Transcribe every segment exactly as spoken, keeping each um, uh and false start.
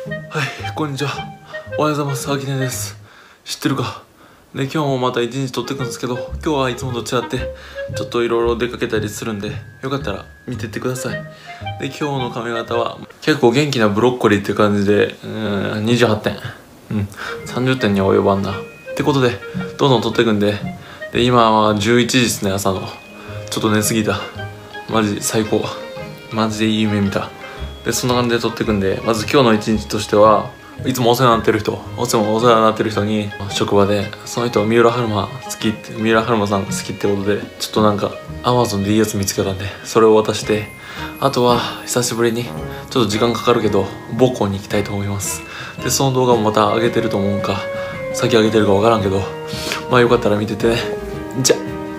はい、こんにちは。おはようございます。あきねです。知ってるかね、今日もまた一日撮っていくんですけど、今日はいつもと違ってちょっといろいろ出かけたりするんで、よかったら見てってください。で、今日の髪型は結構元気なブロッコリーって感じで、うーん、にじゅうはってん、うん、さんじゅってんには及ばんなってことで、どんどん撮っていくんで、で今はじゅういちじですね、朝の。ちょっと寝すぎた。マジ最高。マジでいい夢見た。で、そんな感じで撮っていくんで、まず今日の一日としては、いつもお世話になってる人、いつもお世話になってる人に職場で、その人三浦春馬好きって、三浦春馬さんが好きってことで、ちょっとなんか Amazon でいいやつ見つけたんで、それを渡して、あとは久しぶりにちょっと時間かかるけど母校に行きたいと思います。で、その動画もまた上げてると思うんか、先上げてるかわからんけど、まあよかったら見ててね。じゃ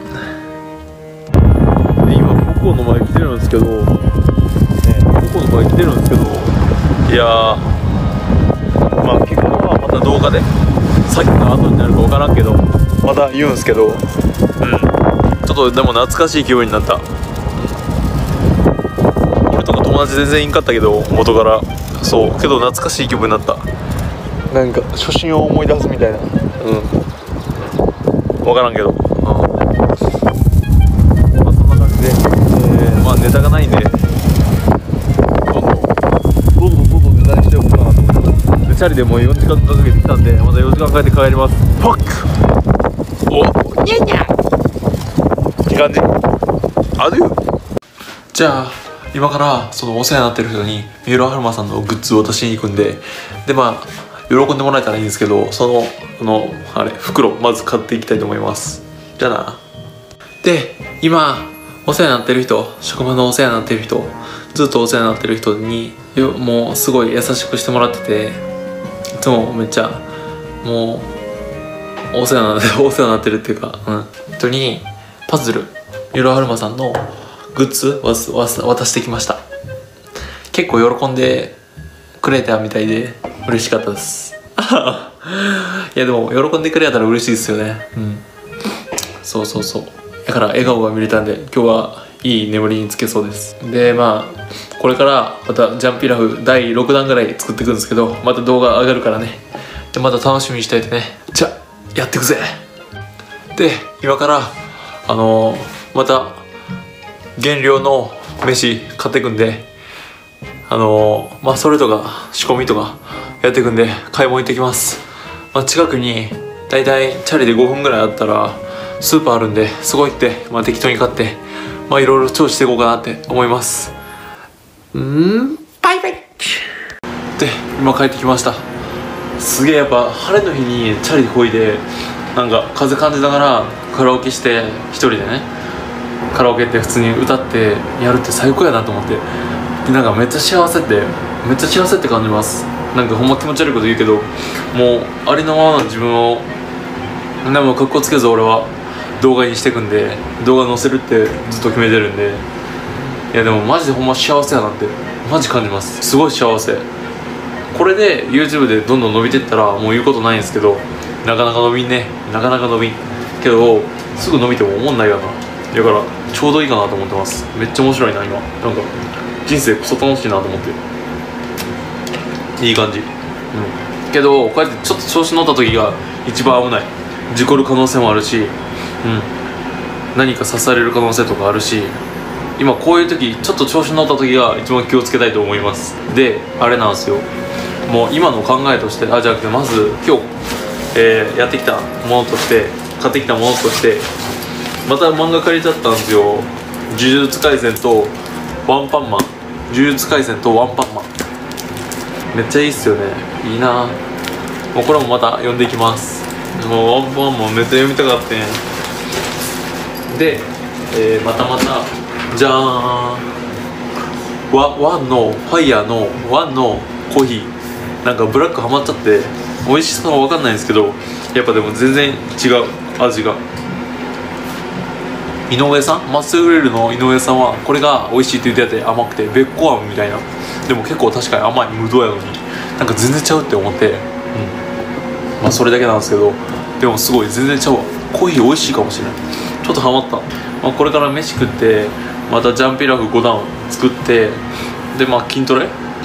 で、今母校の前来てるんですけど、ね、母校の前来てるんですけど、いやー、まあ結果はまた動画で先の後になるか分からんけどまた言うんすけど、うん、ちょっとでも懐かしい気分になった。俺とか友達全然いんかったけど元からそうけど懐かしい気分になった。なんか初心を思い出すみたいな、うん分からんけど、うん、まあそんな感じで、えー、まあネタがないんでどんどんどんどんネタにしておこうかなと思ってます。で、チャリでもうよじかんかけてきたんで、またよじかんかけて帰ります。ファックおにゃにゃって感じ。アデュー。じゃあ今からそのお世話になってる人に三浦春馬さんのグッズを渡しに行くんで、でまあ喜んでもらえたらいいんですけど、そのあのあれ袋まず買っていきたいと思います。じゃあな。で、今お世話になってる人、職場のお世話になってる人、ずっとお世話になってる人にもうすごい優しくしてもらってて、いつもめっちゃもうお世話になってお世話になってるっていうか、うん、人にパズル三浦春馬さんのグッズ渡してきました。結構喜んでくれたみたいで嬉しかったです。いやでも喜んでくれたら嬉しいですよね。うん、そうそうそう。だから笑顔が見れたんで今日はいい眠りにつけそうです。で、まあこれからまたジャンピラフだいろくだんぐらい作っていくんですけど、また動画上がるからね。で、また楽しみにしていてね。じゃあやっていくぜ。で、今からあのー、また減量の飯買っていくんで、あのー、まあそれとか仕込みとかやっていくんで買い物行ってきます。まあ、近くにだいたいチャリでごふんぐらいあったらスーパーあるんで、そこ行って、まあ、適当に買ってまあいろいろ調子していこうかなって思います。うーん、バイバイ。で、今帰ってきました。すげえやっぱ晴れの日にチャリこいでなんか風感じながらカラオケして一人でね、カラオケって普通に歌ってやるって最高やなと思って、でなんかめっちゃ幸せってめっちゃ幸せって感じます。なんかほんま気持ち悪いこと言うけど、もうありのままの自分を何もかっこつけず俺は動画にしていくんで、動画載せるってずっと決めてるんで、いやでもマジでほんま幸せやなってマジ感じます。すごい幸せ。これで YouTube でどんどん伸びてったらもう言うことないんですけど、なかなか伸びんね、なかなか伸びんけどすぐ伸びても思んないよな。だからちょうどいいかなと思ってます。めっちゃ面白いな今。なんか人生クソ楽しいなと思って、いい感じ。うんけどこうやってちょっと調子乗った時が一番危ない。事故る可能性もあるし、うん、何か刺される可能性とかあるし、今こういう時ちょっと調子乗った時が一番気をつけたいと思います。で、あれなんですよ、もう今の考えとして、あじゃなくてまず今日、えー、やってきたものとして買ってきたものとしてまた漫画借りちゃったんですよ。呪術廻戦とワンパンマン、呪術廻戦とワンパンマンめっちゃいいっすよね。いいな。もうこれもまた読んでいきます。もうワンパンマンめっちゃ読みたかったんで、えー、またまたじゃーん、ワワンのファイヤーのワンのコーヒー、なんかブラックハマっちゃって美味しさは分かんないんですけど、やっぱでも全然違う味が。井上さん、マッスルグリルの井上さんはこれが美味しいって言ってて甘くてべっこあんみたいな、でも結構確かに甘い無糖やのになんか全然ちゃうって思って、うん、まあそれだけなんですけど、でもすごい全然ちゃうわ。コーヒー美味しいかもしれない。ちょっとハマった。まあ、これから飯食ってまたジャンピラフごだん作って、でまあ筋トレ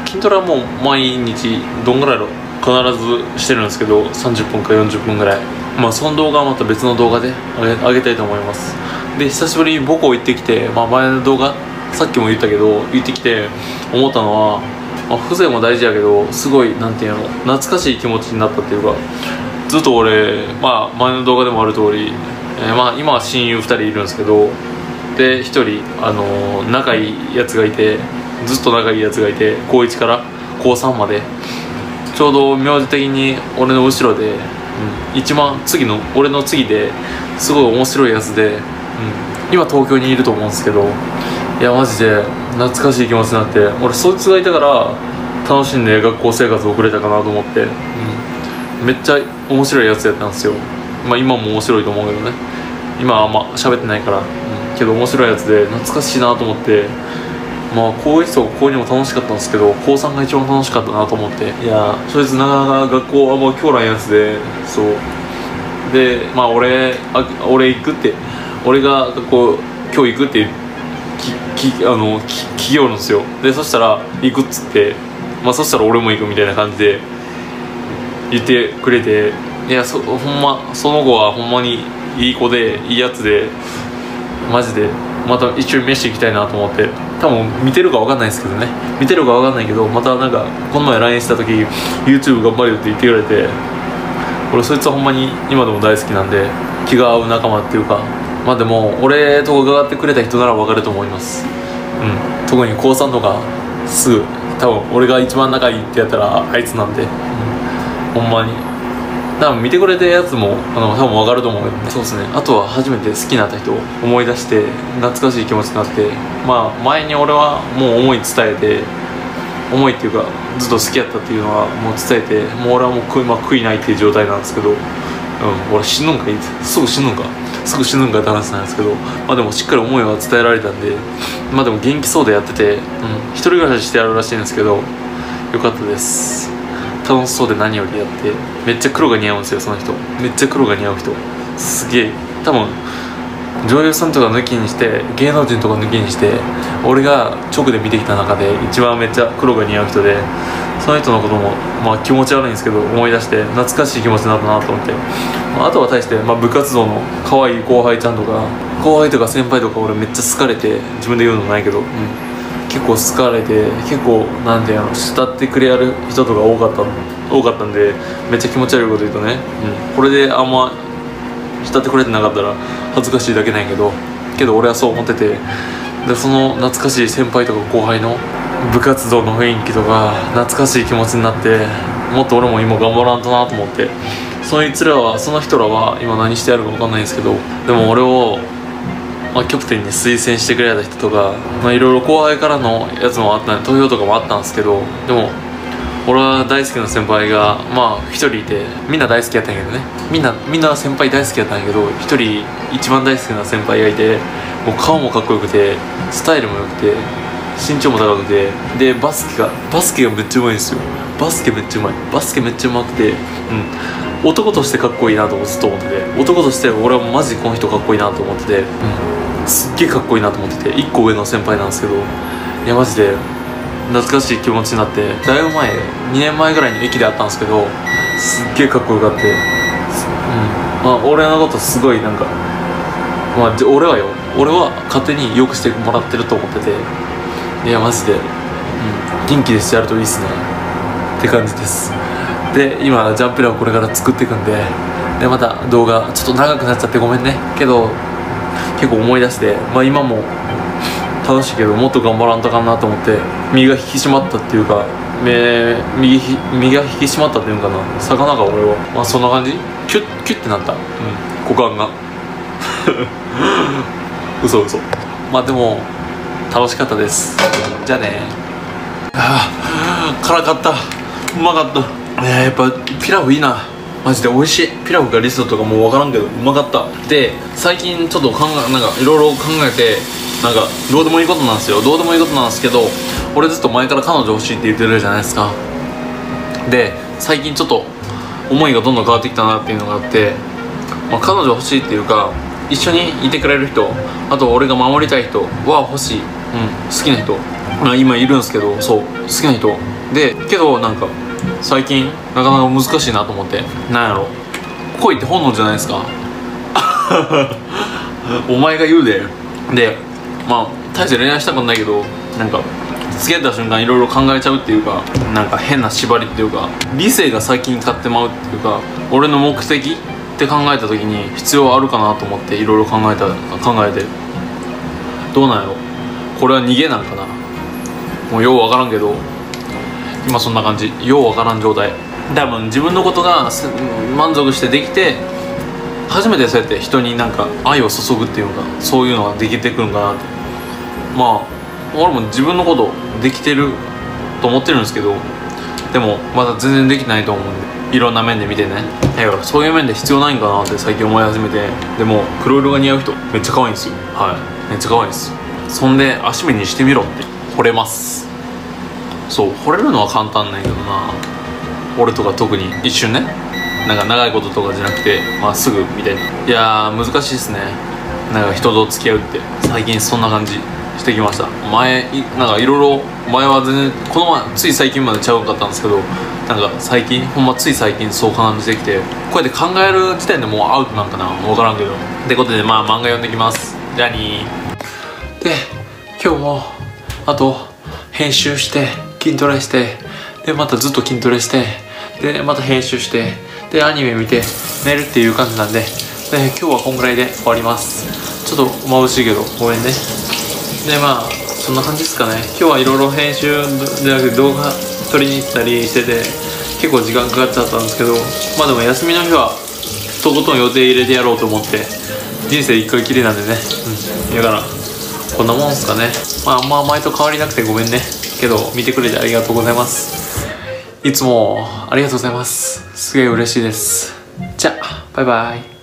筋トレはもう毎日どんぐらいだろう必ずしてるんですけど、さんじゅっぷんかよんじゅっぷんぐらい。まあその動画はまた別の動画で上げ、上げたいと思います。で久しぶりに母校行ってきて、まあ、前の動画さっきも言ったけど言ってきて思ったのは、まあ、風情も大事やけどすごいなんていうの懐かしい気持ちになったっていうか、ずっと俺、まあ、前の動画でもある通り、えー、まあ今は親友ふたりいるんですけど、でひとり、あのー、仲いいやつがいて、ずっと仲いいやつがいて、こういちからこうさんまでちょうど名字的に俺の後ろで、うん、一番次の俺の次ですごい面白いやつで、うん、今東京にいると思うんですけど、いやマジで懐かしい気持ちになって、俺そいつがいたから楽しんで学校生活を送れたかなと思って、うん、めっちゃ面白いやつやったんですよ。まあ今も面白いと思うけどね、今はあんま喋ってないから、うん、けど面白いやつで懐かしいなと思って、まあ高いちと高にも楽しかったんですけど、高さんが一番楽しかったなと思って、いやそいつなかなか学校あんま強らんやつで、そうでまあ俺あ俺行くって俺が学校今日行くってききあのき聞きよるんですよ。でそしたら行くっつって、まあそしたら俺も行くみたいな感じで言ってくれて、いやそほんまその子はほんまにいい子でいいやつで、マジでまた一緒に飯行きたいなと思って、多分見てるか分かんないですけどね、見てるか分かんないけど、またなんかこの前 ライン した時 YouTube 頑張るよって言ってくれて、俺そいつはほんまに今でも大好きなんで、気が合う仲間っていうか、まあでも俺と関わってくれた人なら分かると思います。うん、特に高さんとかすぐ多分俺が一番仲いいってやったらあいつなんで、うん、ほんまに多分見てくれてるやつもあの多分分かると思うけどね。そうですね。あとは初めて好きになった人を思い出して懐かしい気持ちになって、まあ前に俺はもう思い伝えて、思いっていうかずっと好きやったっていうのはもう伝えて、もう俺はもう悔い、まあ、悔いないっていう状態なんですけど、うん、俺死ぬんかいすぐ死ぬんかすぐ死ぬんかって話なんですけど、まあでもしっかり思いは伝えられたんで、まあでも元気そうでやってて、うん、一人暮らししてやるらしいんですけど、よかったです。楽しそうで何よりやって、めっちゃ黒が似合うんですよその人。めっちゃ黒が似合う人すげえ。多分女優さんとか抜きにして芸能人とか抜きにして俺が直で見てきた中で一番めっちゃ黒が似合う人で、その人のこともまあ気持ち悪いんですけど思い出して懐かしい気持ちになったなと思って、まあ、あとは対して、まあ、部活動の可愛い後輩ちゃんとか後輩とか先輩とか俺めっちゃ好かれて、自分で言うのもないけど、うん、結構好かれて、結構なんていうの慕ってくれやる人とか多かった多かったんで、めっちゃ気持ち悪いこと言うとね、うん、これであんま慕ってくれてなかったら恥ずかしいだけなんやけどけど俺はそう思ってて、でその懐かしい先輩とか後輩の部活動の雰囲気とか懐かしい気持ちになって、もっと俺も今頑張らんとなと思って、そいつらはその人らは今何してやるか分かんないんですけど、でも俺を、まあ、キャプテンに推薦してくれた人とか、まあ、いろいろ後輩からのやつもあったんで投票とかもあったんですけど、でも俺は大好きな先輩がまあ一人いて、みんな大好きやったんやけどね、みんなみんな先輩大好きやったんやけど、一人一番大好きな先輩がいて、もう顔もかっこよくてスタイルも良くて身長も高くて、でバスケがバスケがめっちゃうまいんですよ。バスケめっちゃうまいバスケめっちゃうまくて、うん、男としてかっこいいなとずっと思ってて、男として俺はマジこの人かっこいいなと思ってて、うん、すっげえかっこいいなと思ってて、いっこ上の先輩なんですけど、いやマジで懐かしい気持ちになって、だいぶ前にねんまえぐらいに駅で会ったんですけど、すっげえかっこよかって、うん、まあ俺のことすごいなんか、まあ俺はよ俺は勝手によくしてもらってると思ってて、いやマジで、うん、元気でしてやるといいっすねって感じです。で今ジャンプラをこれから作っていくんで、でまた動画ちょっと長くなっちゃってごめんね、けど結構思い出して、まあ今も楽しいけどもっと頑張らんとかんなと思って、身が引き締まったっていうか、目身身が引き締まったっていうのかな、魚が俺はまあそんな感じ、キュッキュッてなった、うん、股間が嘘嘘まあでも楽しかったです。じゃあね。ああ辛かった、うまかった。えー、やっぱピラフいいなマジで美味しい。ピラフかリゾットかもう分からんけどうまかった。で最近ちょっと考えなんかいろいろ考えて、なんかどうでもいいことなんですよどうでもいいことなんですけど、俺ずっと前から彼女欲しいって言ってるじゃないですか。で最近ちょっと思いがどんどん変わってきたなっていうのがあって、まあ、彼女欲しいっていうか一緒にいてくれる人、あと俺が守りたい人は欲しい、うん、好きな人、まあ、今いるんですけど、そう好きな人でけどなんか最近なかなか難しいなと思って、なんやろ、恋って本能じゃないですかお前が言うで。でまあ大して恋愛したことないけど、なんか付き合った瞬間いろいろ考えちゃうっていうか、なんか変な縛りっていうか、理性が先に勝ってまうっていうか、俺の目的って考えた時に必要あるかなと思っていろいろ考えた考えて、どうなんやろ、これは逃げなんかな、もうよう分からんけど、今そんな感じ、よう分からん状態。多分自分のことが満足してできて初めてそうやって人になんか愛を注ぐっていうか、そういうのができてくるんかなって。まあ俺も自分のことできてると思ってるんですけど、でもまだ全然できないと思うんで、いろんな面で見てね。だからそういう面で必要ないんかなって最近思い始めて。でも黒色が似合う人めっちゃ可愛いんですよ。はい、めっちゃ可愛いんです。そんで足目にしてみろって惚れます。そう、惚れるのは簡単なんやけどな、俺とか特に一瞬ね、なんか長いこととかじゃなくて、まあすぐみたいな。いやー難しいですね、なんか人と付き合うって最近そんな感じしてきました。前なんかいろいろ前は全然この前つい最近までちゃうかったんですけど、なんか最近ほんまつい最近そう感じてきて、こうやって考える時点でもうアウトなんかな、分からんけど。ってことでまあ漫画読んできます。じゃあにー。で今日もあと編集して筋トレして、でまたずっと筋トレして、でまた編集して、でアニメ見て寝るっていう感じなんで、で今日はこんぐらいで終わります。ちょっと眩しいけどごめんね。でまあそんな感じですかね。今日はいろいろ編集じゃなくて動画撮りに行ったりしてて結構時間かかっちゃったんですけど、まあでも休みの日はとことん予定入れてやろうと思って、人生一回きりなんでね、うん、だからこんなもんすかね。まああんま前と変わりなくてごめんね。けど見てくれてありがとうございます。いつもありがとうございます。すげえ嬉しいです。じゃあバイバイ。